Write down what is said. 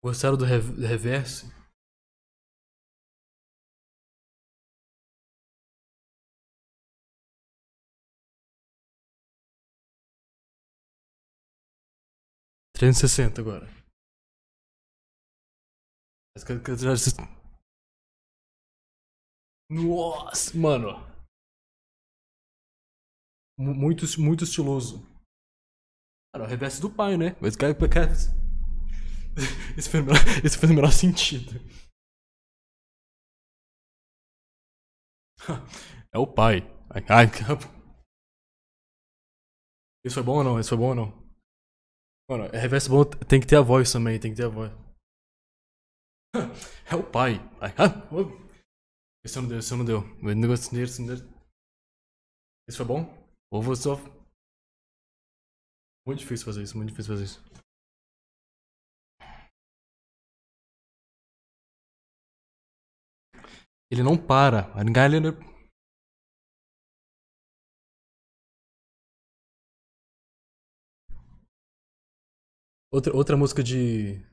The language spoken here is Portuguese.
Gostaram do reverse? ...360 agora. Nossa, mano. Muito estiloso. Cara, o reverse do pai, né? Mas cara, esse fez o menor sentido. É o pai. Ai, isso foi bom ou não? Isso foi bom ou não? Mano, reverse bom tem que ter a voz também, tem que ter a voz. É o pai. Ai, esse não deu, esse não deu. O negócio desse não deu. Esse foi bom? Ou vou só. Muito difícil fazer isso, muito difícil fazer isso. Ele não para. A galera. Outra música de